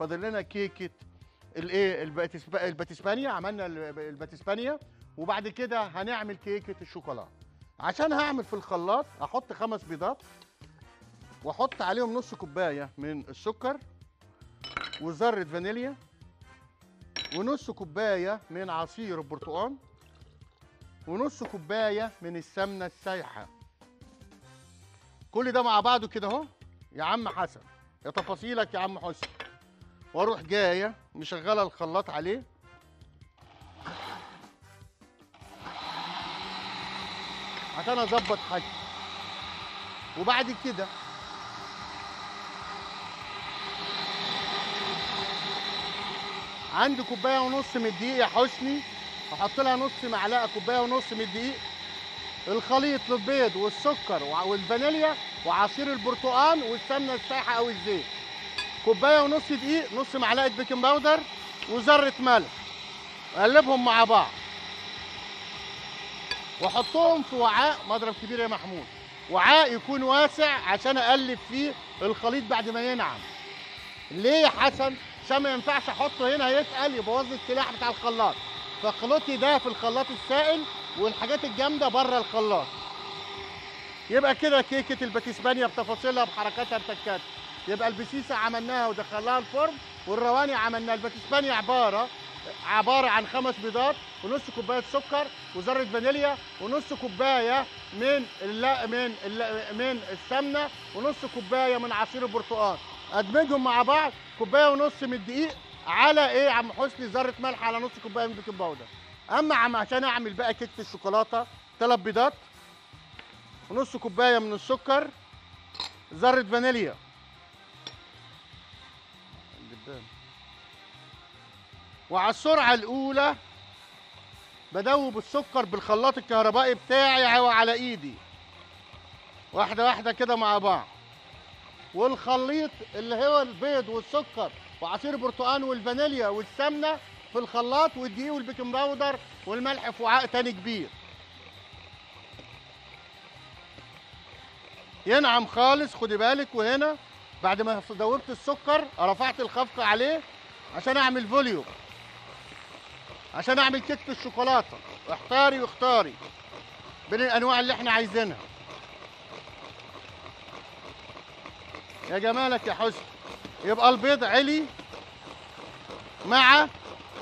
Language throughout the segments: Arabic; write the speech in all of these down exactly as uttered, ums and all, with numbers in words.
فاضل لنا كيكه الايه الباتس- الباتسمانيا. عملنا الب- الباتسمانيا، وبعد كده هنعمل كيكه الشوكولاته. عشان هعمل في الخلاط احط خمس بيضات، واحط عليهم نص كوبايه من السكر وذره فانيليا ونص كوبايه من عصير البرتقال ونص كوبايه من السمنه السايحه. كل ده مع بعضه كده اهو يا عم حسن، يا تفاصيلك يا عم حسن. واروح جايه مشغله الخلاط عليه عشان اظبط حاجتي. وبعد كده عندي كوبايه ونص من الدقيق يا حسني، هحط لها نص معلقه، كوبايه ونص من الدقيق. الخليط للبيض والسكر وع- والفانيليا وعصير البرتقال والسمنه السايحه او الزيت. كوبايه ونص دقيق، نص معلقه بيكنج باودر وذره ملح. اقلبهم مع بعض واحطهم في وعاء مضرب كبير يا محمود. وعاء يكون واسع عشان اقلب فيه الخليط بعد ما ينعم. ليه يا حسن؟ عشان ما ينفعش احطه هنا يتقل يبوظ السلاح بتاع الخلاط. فخلطي ده في الخلاط السائل والحاجات الجامده بره الخلاط. يبقى كده كيكه الباتسمانيا بتفاصيلها بحركاتها بتكاتها. يبقى البسيسه عملناها ودخلناها الفرن، والرواني عملناها. الباتسمانيا عباره عباره عن خمس بيضات ونص كوبايه سكر وذره فانيليا ونص كوبايه من الل... من الل... من السمنه ونص كوبايه من عصير البرتقال. ادمجهم مع بعض، كوبايه ونص من الدقيق على ايه يا عم حسني؟ ذره ملح على نص كوبايه من البيكنج باودر. اما عم عشان اعمل بقى كيكه الشوكولاته، ثلاث بيضات ونص كوبايه من السكر، ذره فانيليا، وعلى السرعه الاولى بدوب السكر بالخلاط الكهربائي بتاعي او على ايدي، واحده واحده كده مع بعض. والخليط اللي هو البيض والسكر وعصير البرتقال والفانيليا والسمنه في الخلاط، والدقيق والبيكنج باودر والملح في وعاء تاني كبير. ينعم خالص، خدي بالك. وهنا بعد ما دوبت السكر رفعت الخفق عليه عشان اعمل فوليوم، عشان اعمل كيكه الشوكولاته. احتاري واختاري بين الانواع اللي احنا عايزينها. يا جمالك يا حسن. يبقى البيض علي مع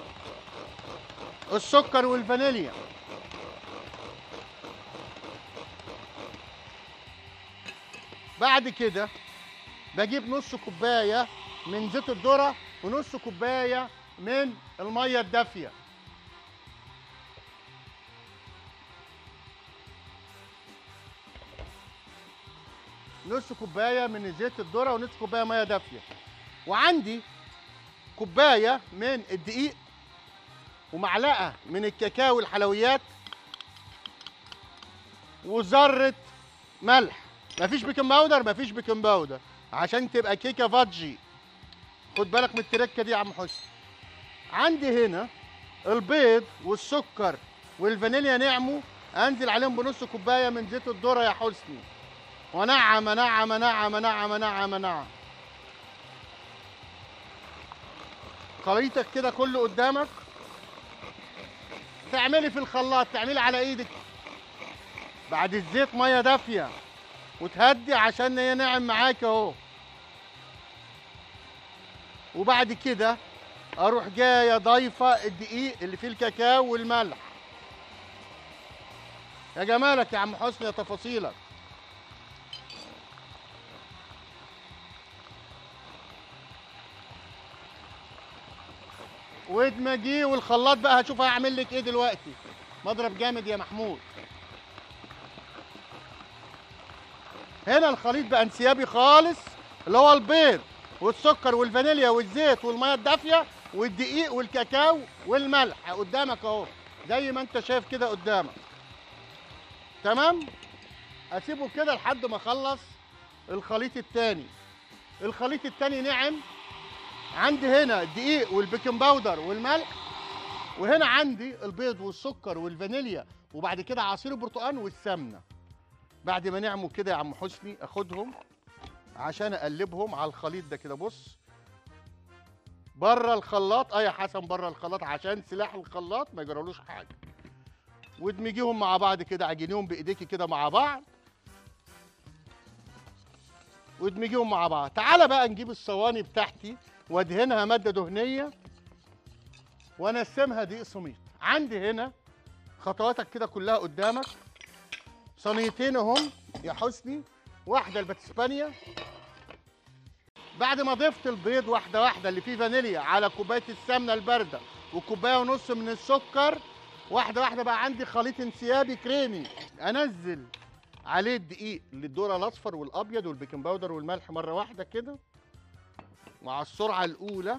السكر والفانيليا. بعد كده بجيب نص كوبايه من زيت الذره ونص كوبايه من الميه الدافيه. نص كوبايه من زيت الذره ونص كوبايه ميه دافيه. وعندي كوبايه من الدقيق ومعلقه من الكاكاو الحلويات وذره ملح. مفيش بيكنج باودر، مفيش بيكنج باودر عشان تبقى كيكه فادجي. خد بالك من التركه دي يا عم حسن. عندي هنا البيض والسكر والفانيليا نعموا، انزل عليهم بنص كوبايه من زيت الذره يا حسني، ونعم نعم نعم نعم نعم نعم. خليطك كده كله قدامك. تعملي في الخلاط، تعملي على ايدك بعد الزيت ميه دافيه وتهدي عشان هي ناعم معاك اهو. وبعد كده اروح جايه ضايفه الدقيق اللي فيه الكاكاو والملح. يا جمالك يا عم حسني، يا تفاصيلك. وادمجيه. والخلاط بقى هشوف هيعمل لك ايه دلوقتي. مضرب جامد يا محمود. هنا الخليط بقى انسيابي خالص، اللي هو البيض والسكر والفانيليا والزيت والميه الدافيه والدقيق والكاكاو والملح قدامك اهو زي ما انت شايف كده قدامك. تمام. اسيبه كده لحد ما اخلص الخليط التاني. الخليط التاني نعم. عندي هنا الدقيق والبيكنج باودر والملح، وهنا عندي البيض والسكر والفانيليا، وبعد كده عصير البرتقال والسمنه. بعد ما نعموا كده يا عم حسني اخدهم عشان اقلبهم على الخليط ده كده. بص بره الخلاط. اه يا حسن بره الخلاط عشان سلاح الخلاط ما يجرالوش حاجه. وادمجيهم مع بعض كده، عجنيهم بايديكي كده مع بعض وادمجيهم مع بعض. تعالى بقى نجيب الصواني بتاعتي وادهنها ماده دهنيه وانسمها دقيق سميط. عندي هنا خطواتك كده كلها قدامك. صينيتين اهم يا حسني، واحده الباتسبانيا. بعد ما ضفت البيض واحده واحده اللي فيه فانيليا على كوبايه السمنه البارده وكوبايه ونص من السكر، واحده واحده بقى عندي خليط انسيابي كريمي. انزل عليه الدقيق للذره الاصفر والابيض والبيكنج باودر والملح مره واحده كده مع السرعه الاولى،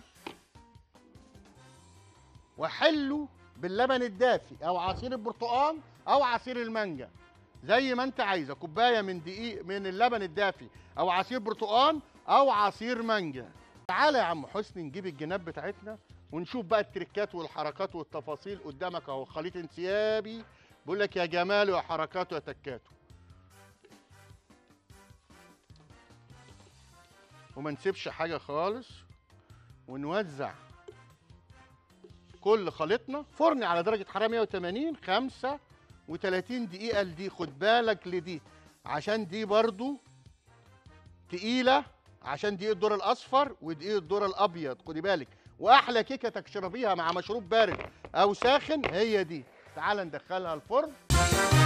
واحله باللبن الدافي او عصير البرتقال او عصير المانجا زي ما انت عايزه. كوبايه من دقيق من اللبن الدافي او عصير برتقال او عصير مانجا. تعالى يا عم حسني نجيب الجناب بتاعتنا ونشوف بقى التريكات والحركات والتفاصيل قدامك اهو. خليط انسيابي بقول لك يا جماله يا حركاته يا تكاته. وما نسيبش حاجه خالص، ونوزع كل خليطنا فرن على درجه حراره مية وتمانين خمسة وتلاتين دقيقه لدي. خد بالك لدي عشان دي برضو تقيله، عشان دقيق الذره الاصفر ودقيق الذره الابيض. خدي بالك. واحلى كيكه تشربيها مع مشروب بارد او ساخن هي دي. تعال ندخلها الفرن.